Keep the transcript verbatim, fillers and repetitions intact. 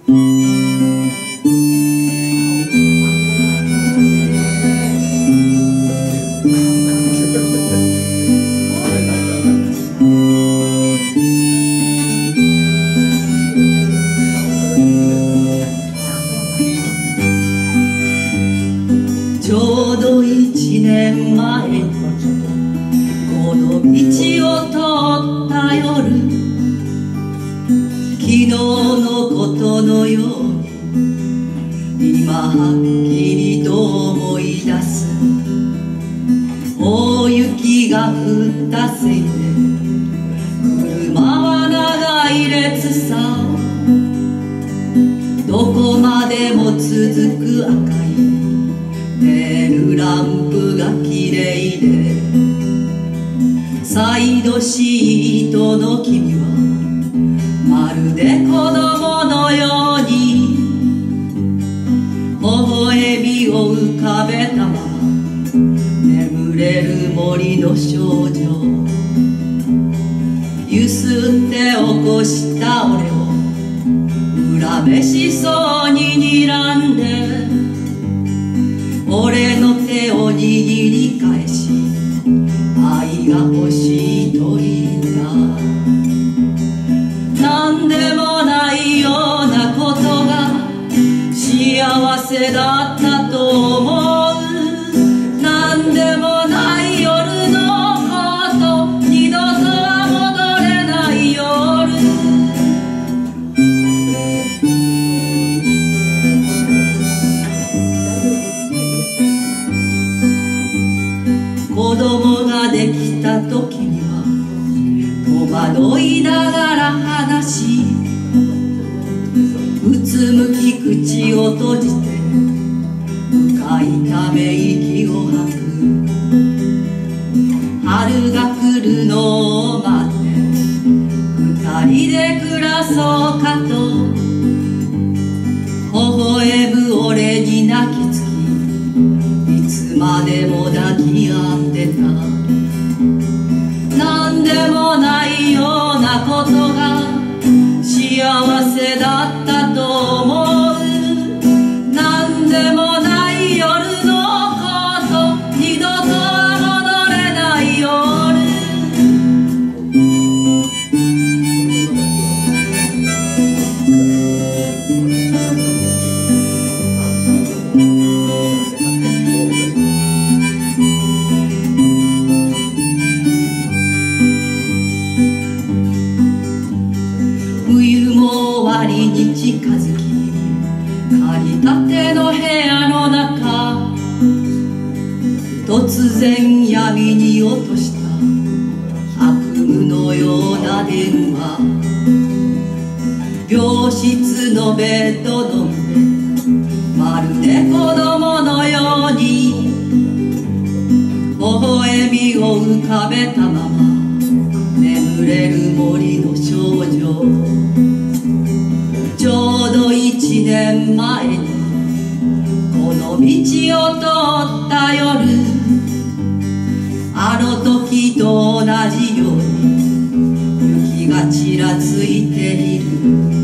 ちょうど一年前この道を通った夜、昨日のことのように今はっきりと思い出す。大雪が降ったせいで車は長い列さ、どこまでも続く赤いテールランプがきれいで、サイドシートの君はまるで子供のように微笑みを浮かべたまま眠れる森の少女、ゆすって起こした俺を恨めしそうに睨んで、俺の手を握り返し愛が欲しいと言った。なんでもないようなことが幸せだったと思う。なんでもない夜のこと、二度とは戻れない夜。子供ができた時には戸惑いながら話し、うつむき口を閉じて深いため息を吐く。春が来るのを待って二人で暮らそうかと、微笑む俺に泣きつきいつまでも抱き合ってた。なんでもないようなことが幸せだったと思う。なんでもない夜のこと、二度とは戻れない夜。冬も終わりに近づき、借りたての部屋の中、突然闇に落とした悪夢のような電話。病室のベッドの上、まるで子供のように微笑みを浮かべたまま眠れる森の少女。ちょうど一年前にこの道を通った夜、あの時と同じように雪がちらついている。